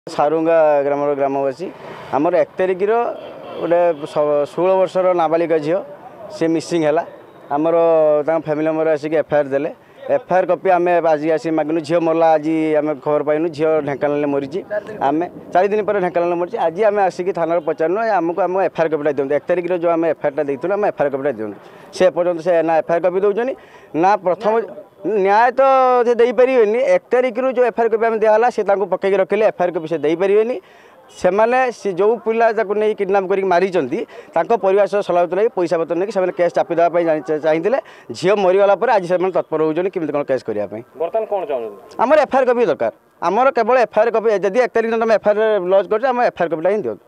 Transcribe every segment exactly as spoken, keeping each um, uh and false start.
सारुंगा ग्राम ग्रामवासी आमर एक तारिख गोटे षोल वर्षर नाबालिका झील सी मिसिंग है आमर फैमिली मेम्बर आसिक एफआईआर देले एफआईआर कॉपी आम आज आस मागनु झील मरला आज आम खबर पाइनु झील ढेंकानाल मरीची आम चार दिन पर ढेंकानाल मरीची आज आम आसिक थाना पचारू आमको आम एफआईआर कॉपीटा दिखाँ एक तारिख जो आम एफआईआर देते आम एफआईआर कॉपीटा दिखाँ से पर्यटन से ना एफआईआर कॉपी दौरान ना प्रथम न्याय तो से दे पारे एक तारिख जो एफआईआर कॉपी आम दिहला से पकईक रखिले एफआईआर कॉपी से दे पारे से माने जो पिला नहीं किडनाप कर मारी परिवार सह सलाह लगे पैसा पतर नहीं कि केस चापी देवाई चाहिए झील मरीगला आज से तत्पर होती कमी कौन केस करने आमर एफआईआर कॉपी दरकार आमर केवल एफआईआर कॉपी जब एक तारिख तुम एफआईआर लॉन्च कर एफआईआर कॉपीटा ही दिखाँ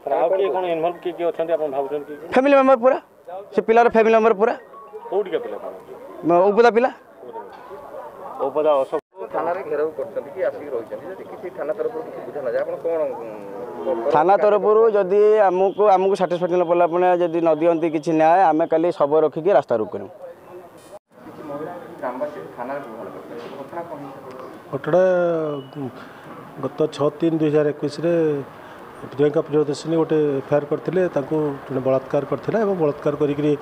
फैमिली मेम्बर पूरा से पिलार फैमिली मेम्बर पूरा उपदा पिला थाना तरफ जदि आमको आमको साटिस्फैक्शन पड़ा जदि न दिखती किसी न्याय आम कल सब रखिकी रास्ता रोक कर घटना गत छः तीन दुई हजार एक प्रियंका प्रियदर्शिनी गोटे एफआईआर करते बलात्कार करथिला एवं बलात्कार करी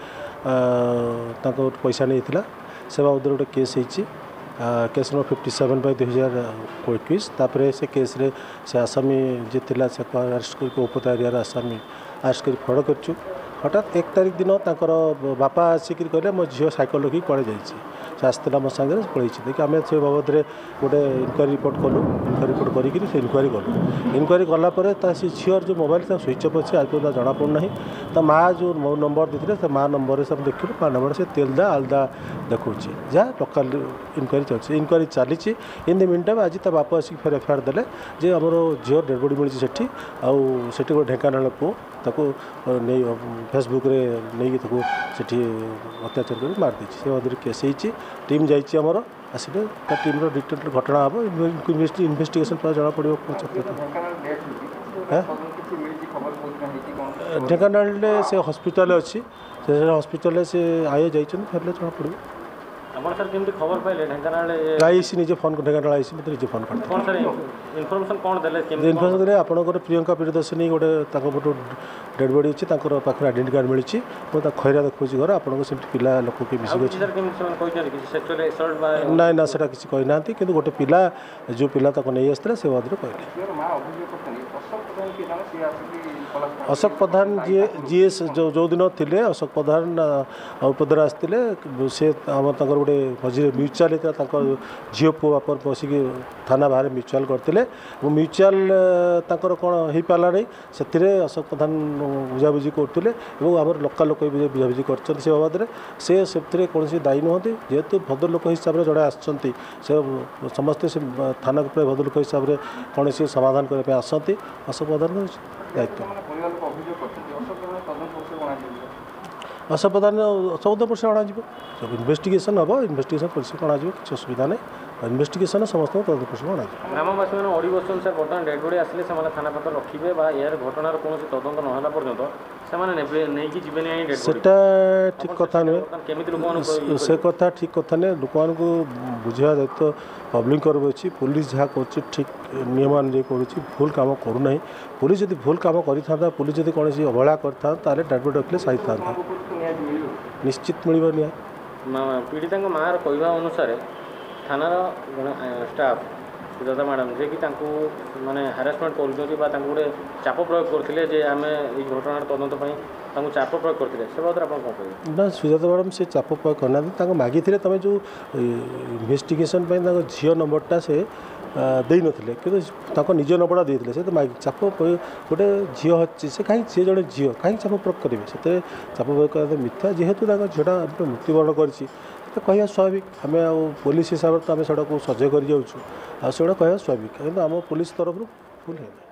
पैसा नहीं से बाबद गोटे केस होती केस नंबर फिफ्टी सेवेन बै दुई हजार इक्कीस तापर से केस रे से आसामी जी थिला से अरेस्ट कर उपता एरिया आसामी अरेस्ट कर फड़ कर हठात एक तारिख दिन तांकर बापा आसिक कहले मो झील साइकेल रखी कड़े जाइए से आसला मो सागर पड़े देखिए आम से बाबद में गोटे इनक्वारी रिपोर्ट कलु इनक्वारी रिपोर्ट करी से इनक्वारी कलु इनक्वारी कलापर से झील जो मोबाइल स्विच अफ अच्छे आज पर्यटन जना पड़ना तो माँ जो नंबर देते तो माँ नंबर से देखिए माँ नंबर से तेलदा आलदा देखा जहाँ लोकाल इनक्वारी चलती इनक्वारी चली इन द मीन टाइम आज ता बापा आसिक फेर एफआईआर देले जे आमर झील डेड बॉडी मिली से आठ गोटे ढेंकानाल पुओ ताको नहीं फेसबुक रे नहीं ताको सेठी अत्याचार कर मार देछि से अदर केस होती टीम जाइए आमर आसिले टीम डिटेल घटना हम इन्वेस्टिगेशन पर जना पड़ो ढेंकानाल से हॉस्पिटल अच्छी से हॉस्पिटल से आए जाइए फेरले जना पड़ो खबर पाइले आईसी निजे फोन ढेंकानाल आईसी मत निजे फोन कर इनफॉरमेशन कौन देले इनफॉरमेशन देले आपनकर प्रियंका प्रियदर्शिनी गोटे फोटो डेड बॉडी अच्छी पाखे आइडेंटी कार्ड मिली मुझे खैरा देखुची घर आपको से पिला लोक के मिसिक ना ना से किसी कहना कि गोटे पिला जो पिला नहीं आसता से बादर कहले अशोक प्रधान जी जी जो जो दिन थे अशोक प्रधान उपदर आसते से आम गोटे मझे म्यूचुआल झील पुओ बापर बसिक थाना बाहर म्यूचुआल करते म्यूचुआल कौन हो पारा नहीं से अशोक प्रधान बुझाबुझी करते आम लोकाल लोक बुझाबुझी कर बाबद से से कौन दायी नुहति जेहेतु भद्र लोक हिसाब से जड़े आसती से समस्ते से थाना भद्र लोक हिसाब से कौन सी समाधान करने आसती अशोक प्रधान दायित्व अशोक प्रधान चौदह वर्ष अणा जब इन्वेस्टिगेशन हम इन्वेस्टिगेशन पुलिस अणा किसी असुविधा नहीं इन्वेस्टिगेशन समस्त चौदह वर्ष अणा ग्रामवासी मैंने अड़ी बसन सर बर्तमान डेड बॉडी आसिले से थाना पाख रखिए यार घटनार कौन तदंत ना पर्यटन सेटा ठीक कथा नुहे से कथा ठीक कथा नहीं लोक बुझा दायित्व पब्लिक अच्छी पुलिस जहाँ कर ठीक नियम अनुଯାयी कर भूल कम करूना पुलिस जब भूल कम कर पुलिस जब कौन अवहेला करता डेड बॉडी रखिले सही था निश्चित मिल न्याय पीड़िता माँ कहवा अनुसार थानार स्टाफ सुजाता मैडम जे कि माने हारासमेंट कर गोटे चाप प्रयोग करते आम ये घटनार तदंत चाप प्रयोग करते से बात आप कौन कहेंगे ना सुजाता मैडम से चाप प्रयोग करना मागी तुम जो इन्वेस्टिगेशन झील नंबरटा से दे नथिले कि निज नंबरटा देते से तो चाप गोटे झील अच्छी से कहीं सी जड़े झील कहीं चाप प्रयोग करेंगे से चाप प्रयोग कर मिथ्या जेहेतु झीलटा मृत्युवरण कर कह स्वाभाविक आम पुलिस हिसाब से आम से सजे कर जाऊँ आ से कह स्वाभाविक आम पुलिस तरफ भूल है।